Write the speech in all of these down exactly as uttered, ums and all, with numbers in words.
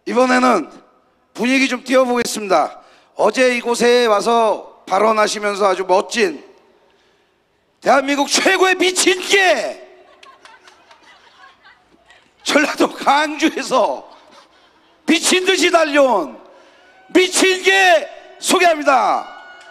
이번에는 분위기 좀 띄워보겠습니다. 어제 이곳에 와서 발언하시면서 아주 멋진 대한민국 최고의 미친개 전라도 강주에서 미친듯이 달려온 미친개 소개합니다.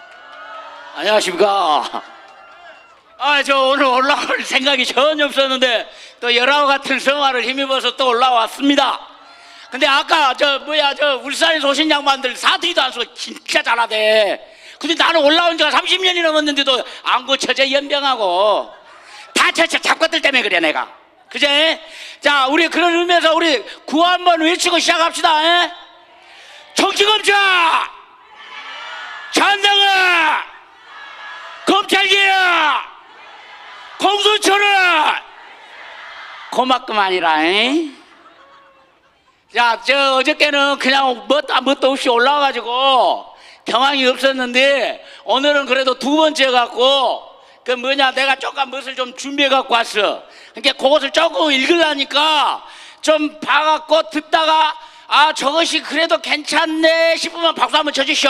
안녕하십니까. 아, 저 오늘 올라올 생각이 전혀 없었는데 또 열화와 같은 성화를 힘입어서 또 올라왔습니다. 근데 아까 저 뭐야 저 울산에서 오신 양반들 사투리도 안 쓰고 진짜 잘하대. 근데 나는 올라온 지가 삼십 년이 넘었는데도 안 고쳐져. 연병하고 다 저저 잡것들 때문에 그래 내가. 그제? 자, 우리 그런 의미에서 우리 구호 한번 외치고 시작합시다. 에? 정치검찰 전당은 검찰개혁 공수처는 고맙구만이라. 에? 자, 저 어저께는 그냥 뭣도, 뭣도 없이 올라와가지고 경황이 없었는데 오늘은 그래도 두 번째 갖고 그 뭐냐 내가 조금 무엇을 좀 준비해 갖고 왔어. 그러니까 그것을 조금 읽으려니까 좀 봐갖고 듣다가 아 저것이 그래도 괜찮네 싶으면 박수 한번 쳐주시오.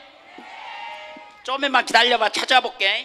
좀만 기다려봐. 찾아볼게.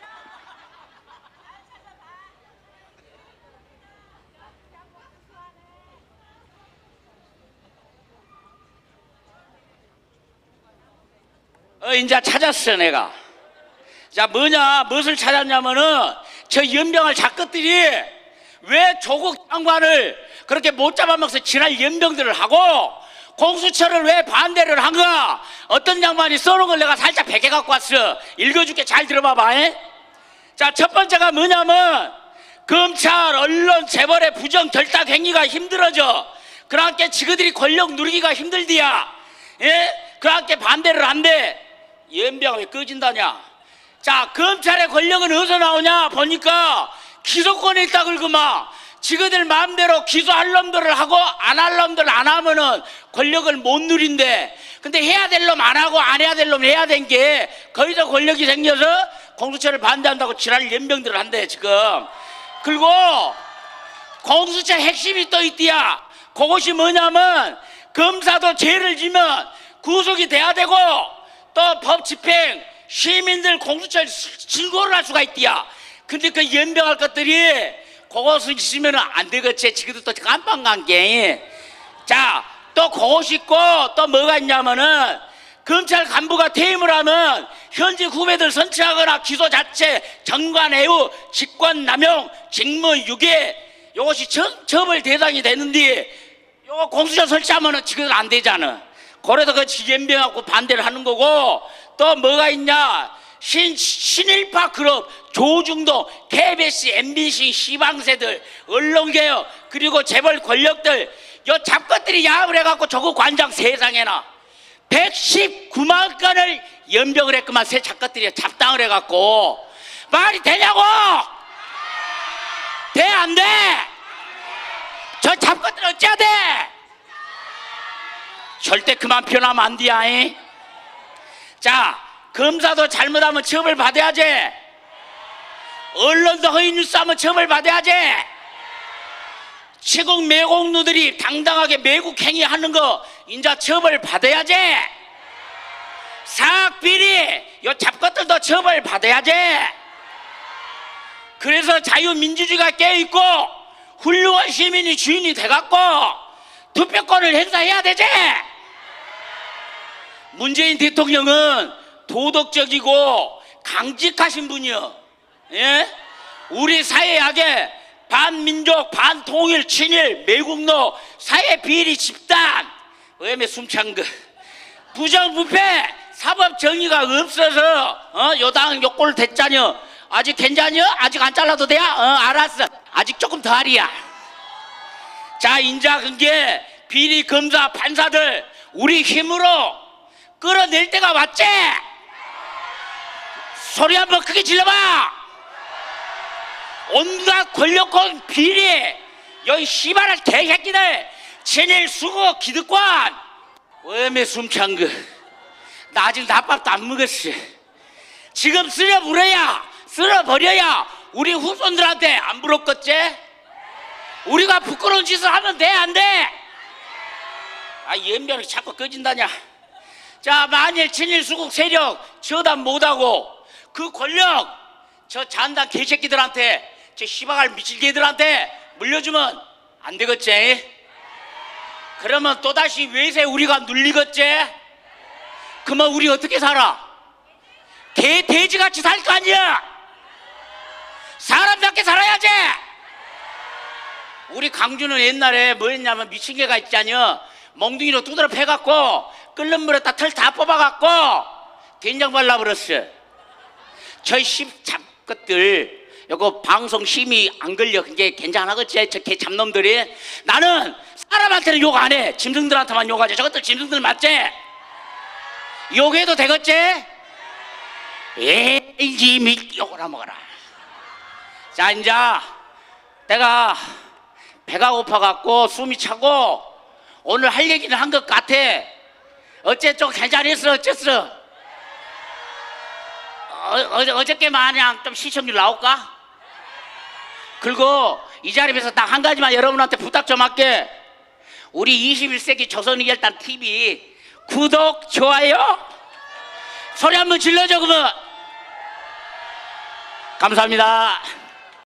어, 이제 찾았어 내가. 자, 뭐냐 무엇을 찾았냐면은 저 연병할 작것들이 왜 조국 장관을 그렇게 못 잡아먹어서 지랄 연병들을 하고 공수처를 왜 반대를 한가. 어떤 양반이 써놓은 걸 내가 살짝 베껴 갖고 왔어. 읽어줄게. 잘 들어봐봐. 에? 자, 첫 번째가 뭐냐면 검찰 언론 재벌의 부정 결탁 행위가 힘들어져. 그러니까 지그들이 권력 누리기가 힘들디야. 예? 그러니까 반대를 한대. 연병이 왜 꺼진다냐. 자, 검찰의 권력은 어디서 나오냐 보니까 기소권에 있다 그러구만. 지그들 마음대로 기소할 놈들을 하고 안 할 놈들 안 하면은 권력을 못 누린대. 근데 해야 될 놈 안 하고 안 해야 될 놈 해야 된 게 거기서 권력이 생겨서 공수처를 반대한다고 지랄 연병들을 한대 지금. 그리고 공수처 핵심이 또 있디야. 그것이 뭐냐면 검사도 죄를 지면 구속이 돼야 되고 또 법 집행 시민들 공수처에 신고를 할 수가 있디야. 근데 그 연병할 것들이 그것을 있으면 안 되겠지. 지금도 또 깜빡 간 게. 자, 또 그것이 있고 또 뭐가 있냐면은 검찰 간부가 퇴임을 하면 현직 후배들 선치하거나 기소 자체, 정관해우, 직권남용, 직무유기 이것이 처벌 대상이 되는데 요거 공수처 설치하면은 지금 안 되잖아. 그래서 그 연병하고 반대를 하는 거고 또 뭐가 있냐. 신, 신일파 그룹, 조중동, 케이비에스, 엠비씨, 시방세들, 언론개혁, 그리고 재벌 권력들, 요 잡것들이 야합을 해갖고 저거 관장 세상에나 백십구만 건을 연병을 했구만. 새 잡것들이 잡당을 해갖고. 말이 되냐고! 돼, 안 돼? 저 잡것들 어찌해야 돼? 절대 그만 표현하면 안 돼야. 자, 검사도 잘못하면 처벌 받아야지. 언론도 허위 뉴스 하면 처벌 받아야지. 치국 매국노들이 당당하게 매국 행위하는 거 인자 처벌 받아야지. 사학 비리 요 잡것들도 처벌 받아야지. 그래서 자유민주주의가 깨어있고 훌륭한 시민이 주인이 돼갖고 투표권을 행사해야 되지. 문재인 대통령은 도덕적이고 강직하신 분이요. 예? 우리 사회학에 반민족, 반통일, 친일, 매국노, 사회 비리 집단, 왜매 숨찬 거, 부정부패, 사법 정의가 없어서 어? 요당 요꼴 됐자녀. 아직 괜찮여? 아직 안 잘라도 돼? 어, 알았어. 아직 조금 더 하리야. 자, 인자 그게 비리 검사 판사들 우리 힘으로 끌어낼 때가 왔지? 소리 한번 크게 질러봐. 온갖 권력권 비리 여기 씨발할 개새끼들 친일 수고 기득권 왜매 숨찬 거. 나 아직 낮밥도 안 먹었어. 지금 쓸어버려야 쓸어버려야 우리 후손들한테 안 부럽겠지? 우리가 부끄러운 짓을 하면 돼, 안 돼? 아, 연변이 자꾸 꺼진다냐. 자, 만일 친일 수국 세력 저단 못하고 그 권력 저 잔당 개새끼들한테, 저 시바갈 미칠개들한테 물려주면 안 되겠지? 그러면 또다시 외세 우리가 눌리겠지? 그러면 우리 어떻게 살아? 개 돼지같이 살 거 아니야? 사람답게 살아야지. 우리 강주는 옛날에 뭐 했냐면 미친 개가 있잖여. 몽둥이로 두드려 패갖고 끓는 물에다 털 다 뽑아갖고 된장 발라버렸어. 저희 십잡 것들 요거 방송 심의 안 걸려. 그게 괜찮하겠지? 저 개 잡놈들이. 나는 사람한테는 욕 안 해. 짐승들한테만 욕하지. 저것들 짐승들 맞지? 욕해도 되겠지? 에이 미 욕을 하 먹어라. 자, 이제 내가 배가 고파갖고 숨이 차고 오늘 할 얘기는 한 것 같아. 어째좀 괜찮았어? 어쨌어? 어, 어, 어저께 마냥 좀 시청률 나올까? 그리고 이 자리에서 딱 한 가지만 여러분한테 부탁 좀 할게. 우리 이십일 세기 조선의열단 티비 구독, 좋아요 소리 한번 질러줘. 그러면 감사합니다.